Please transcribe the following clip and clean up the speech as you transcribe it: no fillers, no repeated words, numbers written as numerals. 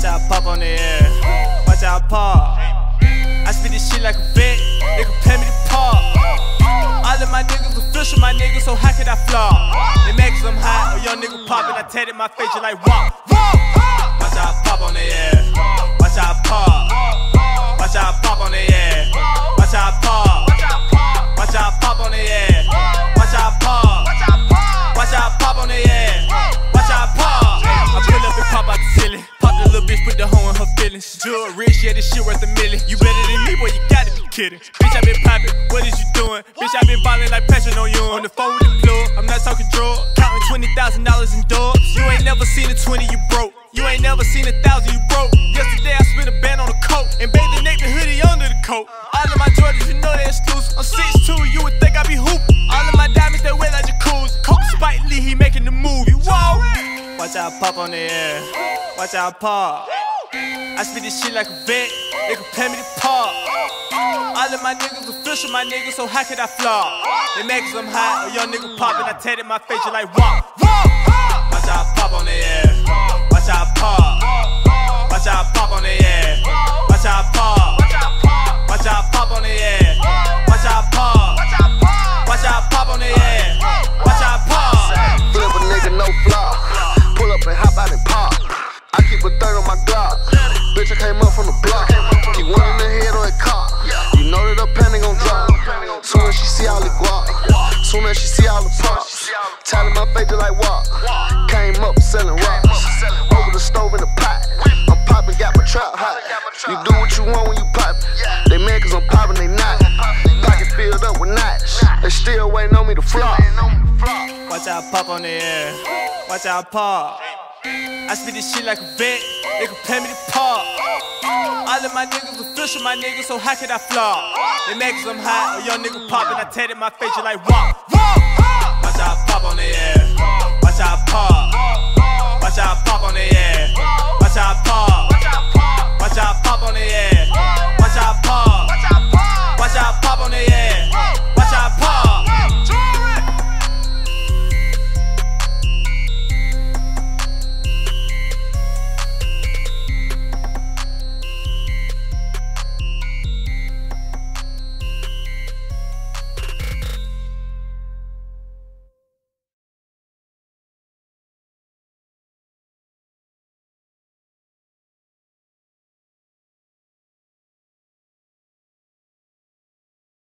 Watch out pop on the air. Watch out pop. I spit this shit like a vet. They can pay me to pop. All of my niggas official, my niggas, so how could I flop? They make some hot, a young nigga poppin', I tatted my face just like wop. Watch out pop on the air. Watch out pop. Watch out pop on the air. Watch out pop. Watch out pop on the air. Watch out pop. Watch out pop on the air. Watch out pop. I pull up and pop out the ceiling. Pop the little bitch, put the hoe in her feelings. Jewel rich, yeah, this shit worth $1 million. You better than me, boy, you gotta be kidding. Bitch, I been poppin', what is you doing? Bitch, I been ballin' like pressure on you. On the phone with the plug, I'm not talking drug. Counting $20,000 in dogs. You ain't never seen a 20, you broke. You ain't never seen 1,000, you broke. Yesterday I spent a band on a coat and bathed the naked hoodie under the coat. All of my Jordans, you know they exclusive. I'm 6'2", you would think I be hoopin'. All of my diamonds, they wear like jacuzzi. Coke Spike Lee, he making the movie. Whoa! Watch out pop on the air. Watch out pop. I spit this shit like a vet. They can pay me to pop. All of my niggas official, my niggas, so how could I flop? They make some hot, a young nigga poppin', I tatted my face just like wop. Watch out pop on the air. Watch out pop. Watch out pop on the air. Watch out pop. Watch out pop on the air. Watch out pop. Watch out pop on the air. Watch out pop. Flip a nigga, no flop. Pull up and hop out and pop. I keep a third on my Glock. Bitch, I came up from the block. Keep one in the head or a cop. You know that the pen ain't gon' drop. Soon as she see all the guap. Soon as she see all the props. Telling my face just like what? Came up selling rocks. Over the stove in the pot. I'm poppin', got my trap hot. You do what you want when you poppin'. They mad cause I'm poppin', they not. Pocket filled up with knots. They still waiting on me to flop. Watch out pop on the air. Watch out pop. I spit this shit like a vet. They can pay me to pop. All of my niggas official, my niggas, so how could I flop? They make some hot, a young nigga poppin', I tatted my face just like wop. Watch out pop on the air. Watch out pop. Watch out pop on the air.